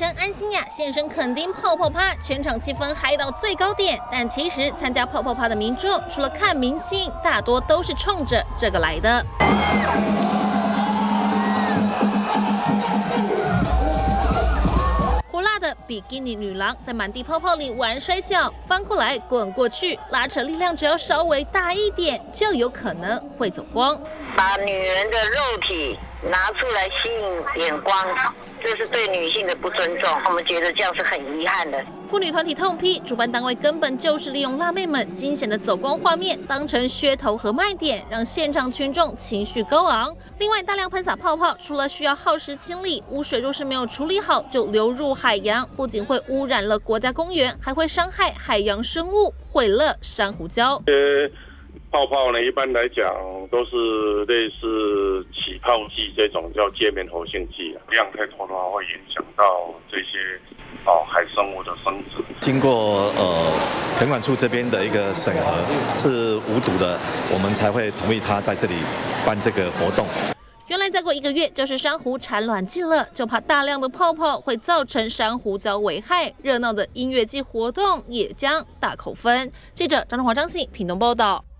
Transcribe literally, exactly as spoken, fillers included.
生安心雅现身垦丁泡泡趴，全场气氛嗨到最高点。但其实参加泡泡趴的民众，除了看明星，大多都是冲着这个来的。 火辣的比基尼女郎在满地泡泡里玩摔跤，翻过来滚过去，拉扯力量只要稍微大一点，就有可能会走光。 把女人的肉体拿出来吸引眼光，这是对女性的不尊重，我们觉得这样是很遗憾的。 妇女团体痛批，主办单位根本就是利用辣妹们惊险的走光画面当成噱头和卖点，让现场群众情绪高昂。另外，大量喷洒泡泡，除了需要耗时清理，污水若是没有处理好就流入海洋，不仅会污染了国家公园，还会伤害海洋生物，毁了珊瑚礁。 呃，泡泡呢，一般来讲都是类似起泡剂这种叫界面活性剂啊，量太多的话会影响到这些。 哦，海生物的生殖， 经过呃垦管处这边的一个审核是无毒的，我们才会同意他在这里办这个活动。 原来再过一个月就是珊瑚产卵季了，就怕大量的泡泡会造成珊瑚礁危害，热闹的音乐季活动也将大扣分。记者张中华、张信屏东报道。